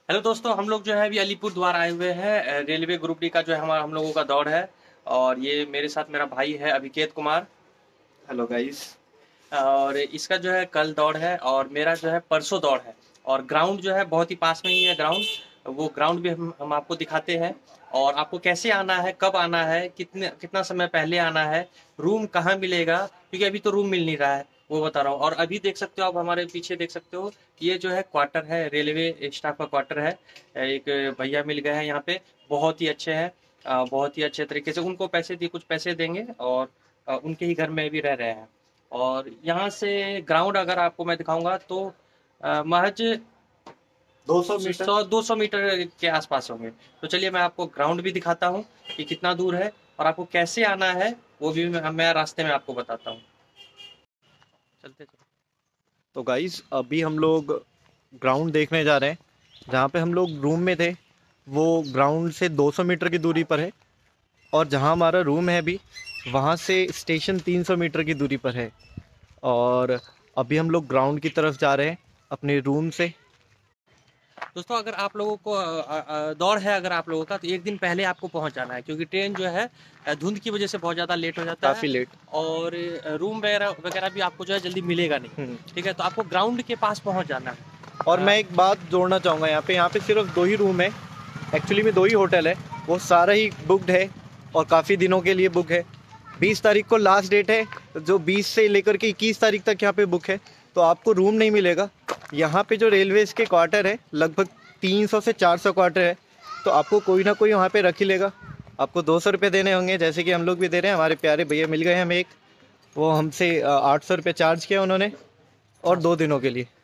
Hello दोस्तों, हम लोग जो है अभी अलीपुर द्वार आए हुए हैं। रेलवे ग्रुप डी का जो है हम लोगों का दौड़ है। और ये मेरे साथ मेरा भाई है अभिकेत कुमार। Hello guys. और इसका जो है कल दौड़ है और मेरा जो है परसों दौड़ है। और ग्राउंड जो है बहुत ही पास में ही है ग्राउंड। वो ग्राउंड भी हम आपको दिखाते हैं। और आपको कैसे आना है, कब आना है, कितना समय पहले आना है, रूम कहाँ मिलेगा, क्योंकि अभी तो रूम मिल नहीं रहा है, वो बता रहा हूँ। और अभी देख सकते हो आप, हमारे पीछे देख सकते हो, ये जो है क्वार्टर है, रेलवे स्टाफ का क्वार्टर है। एक भैया मिल गए हैं यहाँ पे, बहुत ही अच्छे हैं। बहुत ही अच्छे तरीके से उनको पैसे दिए, कुछ पैसे देंगे और उनके ही घर में भी रह रहे हैं। और यहाँ से ग्राउंड अगर आपको मैं दिखाऊंगा तो महज 200 मीटर। 100-200 मीटर के आसपास होंगे। तो चलिए मैं आपको ग्राउंड भी दिखाता हूँ कि कितना दूर है और आपको कैसे आना है, वो भी मैं रास्ते में आपको बताता हूँ। चलते चलते। तो गाइस अभी हम लोग ग्राउंड देखने जा रहे हैं। जहाँ पे हम लोग रूम में थे वो ग्राउंड से 200 मीटर की दूरी पर है। और जहाँ हमारा रूम है अभी, वहाँ से स्टेशन 300 मीटर की दूरी पर है। और अभी हम लोग ग्राउंड की तरफ जा रहे हैं अपने रूम से। दोस्तों, अगर आप लोगों को दौड़ है अगर आप लोगों का, तो एक दिन पहले आपको पहुंच जाना है, क्योंकि ट्रेन जो है धुंध की वजह से बहुत ज़्यादा लेट हो जाता है। काफ़ी लेट। और रूम वगैरह वगैरह भी आपको जो है जल्दी मिलेगा नहीं। ठीक है, तो आपको ग्राउंड के पास पहुंच जाना है। और मैं एक बात जोड़ना चाहूँगा, यहाँ पे सिर्फ 2 ही रूम है। एक्चुअली में 2 ही होटल है, वो सारा ही बुकड है और काफ़ी दिनों के लिए बुक है। 20 तारीख को लास्ट डेट है, जो 20 से लेकर के 21 तारीख तक यहाँ पे बुक है। तो आपको रूम नहीं मिलेगा। यहाँ पे जो रेलवेज़ के क्वार्टर है, लगभग 300 से 400 क्वार्टर है। तो आपको कोई ना कोई वहाँ पे रख ही लेगा। आपको 200 रुपये देने होंगे, जैसे कि हम लोग भी दे रहे हैं। हमारे प्यारे भैया मिल गए हमें एक, वो हमसे 800 रुपये चार्ज किया उन्होंने, और 2 दिनों के लिए।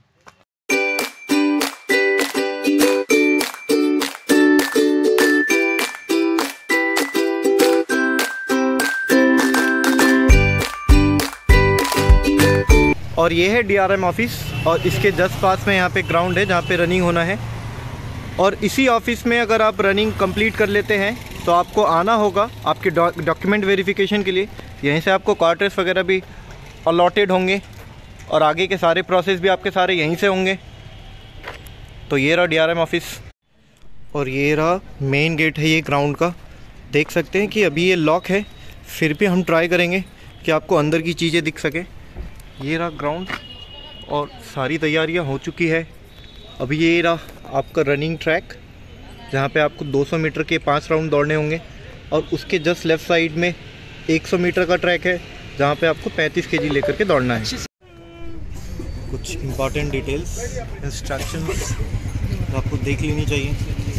और ये है डीआरएम ऑफिस, और इसके जस्ट पास में यहाँ पे ग्राउंड है जहाँ पे रनिंग होना है। और इसी ऑफिस में अगर आप रनिंग कंप्लीट कर लेते हैं तो आपको आना होगा आपके डॉक्यूमेंट वेरिफिकेशन के लिए। यहीं से आपको क्वार्टर्स वगैरह भी अलॉटेड होंगे और आगे के सारे प्रोसेस भी आपके सारे यहीं से होंगे। तो ये रहा डीआरएम ऑफिस, और ये रहा मेन गेट है ये ग्राउंड का। देख सकते हैं कि अभी ये लॉक है, फिर भी हम ट्राई करेंगे कि आपको अंदर की चीज़ें दिख सके। ये रहा ग्राउंड और सारी तैयारियां हो चुकी है। अभी ये रहा आपका रनिंग ट्रैक, जहाँ पे आपको 200 मीटर के 5 राउंड दौड़ने होंगे। और उसके जस्ट लेफ़्ट साइड में 100 मीटर का ट्रैक है, जहाँ पे आपको 35 केजी लेकर के दौड़ना है। कुछ इंपॉर्टेंट डिटेल्स, इंस्ट्रक्शंस आपको देख लेनी चाहिए।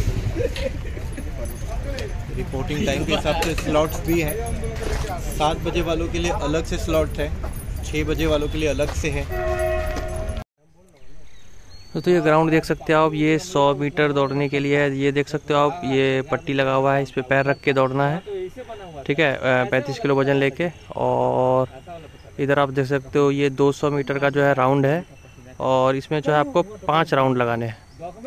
रिपोर्टिंग टाइम के हिसाब से स्लॉट्स भी हैं। 7 बजे वालों के लिए अलग से स्लॉट है, 6 बजे वालों के लिए अलग से है। तो ये ग्राउंड देख सकते हो आप, ये 100 मीटर दौड़ने के लिए है। ये देख सकते हो आप, ये पट्टी लगा हुआ है, इस पे पैर रख के दौड़ना है। ठीक है, 35 किलो वजन लेके। और इधर आप देख सकते हो ये 200 मीटर का जो है राउंड है, और इसमें जो है आपको 5 राउंड लगाने हैं।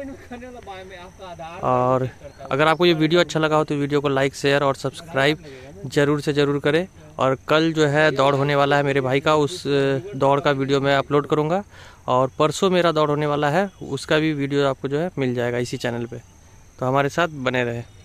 और अगर आपको ये वीडियो अच्छा लगा हो तो वीडियो को लाइक, शेयर और सब्सक्राइब ज़रूर से ज़रूर करें। और कल जो है दौड़ होने वाला है मेरे भाई का, उस दौड़ का वीडियो मैं अपलोड करूँगा। और परसों मेरा दौड़ होने वाला है, उसका भी वीडियो आपको जो है मिल जाएगा इसी चैनल पे। तो हमारे साथ बने रहे।